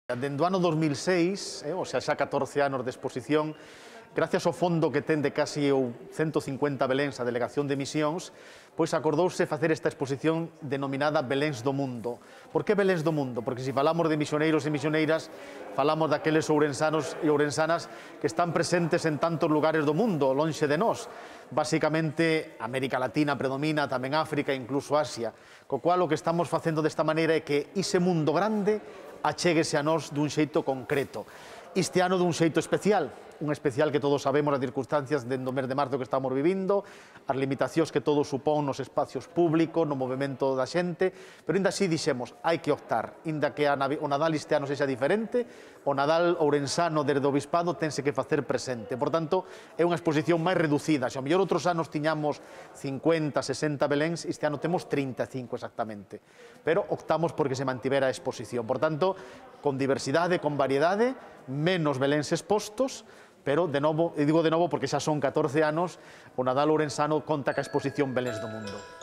Dende o ano 2006, o sea, xa 14 anos de exposición, gracias ao fondo que ten de casi 150 beléns a Delegación de Misións, pois acordouse facer esta exposición denominada Beléns do Mundo. Por que Beléns do Mundo? Porque se falamos de misioneiros e misioneiras, falamos daqueles ourensanos e ourensanas que están presentes en tantos lugares do mundo, lonxe de nós. Básicamente, América Latina predomina, tamén África e incluso Asia. Co cual, o que estamos facendo desta maneira é que ese mundo grande achéguese a nós dun xeito concreto. Este ano dun xeito especial, un especial que todos sabemos as circunstancias dende o mes de marzo que estamos vivindo, as limitacións que todo supón nos espacios públicos, no movimento da xente, pero ainda así dixemos, hai que optar, ainda que o Nadal este ano sexa diferente, o Nadal ourensano desde o Bispado tense que facer presente. Por tanto, é unha exposición máis reducida. Se ao mellor outros anos tiñamos 50, 60 beléns, este ano temos 35 exactamente. Pero optamos porque se mantivera a exposición. Por tanto, con diversidade, con variedade, menos beléns expostos, pero, de novo, e digo de novo porque xa son 14 anos, o Nadal ourensano conta ca exposición Beléns do Mundo.